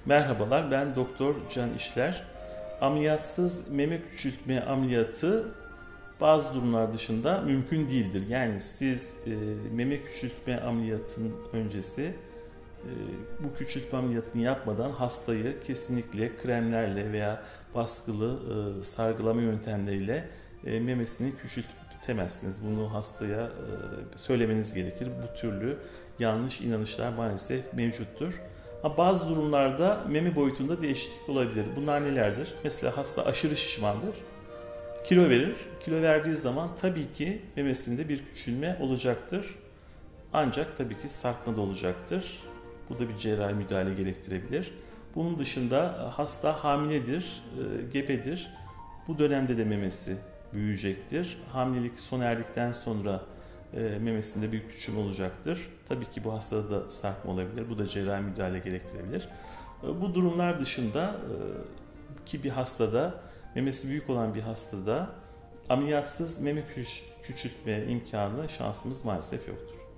Merhabalar, ben Doktor Can İşler. Ameliyatsız meme küçültme ameliyatı bazı durumlar dışında mümkün değildir. Yani siz meme küçültme ameliyatının öncesi bu küçültme ameliyatını yapmadan hastayı kesinlikle kremlerle veya baskılı sargılama yöntemleriyle memesini küçültemezsiniz. Bunu hastaya söylemeniz gerekir. Bu türlü yanlış inanışlar maalesef mevcuttur. Bazı durumlarda meme boyutunda değişiklik olabilir. Bunlar nelerdir? Mesela hasta aşırı şişmandır, kilo verir. Kilo verdiği zaman tabii ki memesinde bir küçülme olacaktır. Ancak tabii ki sarkma da olacaktır. Bu da bir cerrahi müdahale gerektirebilir. Bunun dışında hasta hamiledir, gebedir. Bu dönemde de memesi büyüyecektir. Hamilelik sona erdikten sonra memesinde bir küçülme olacaktır. Tabii ki bu hastada da sarkma olabilir. Bu da cerrahi müdahale gerektirebilir. Bu durumlar dışında ki bir hastada, memesi büyük olan bir hastada ameliyatsız meme küçültme imkanı şansımız maalesef yoktur.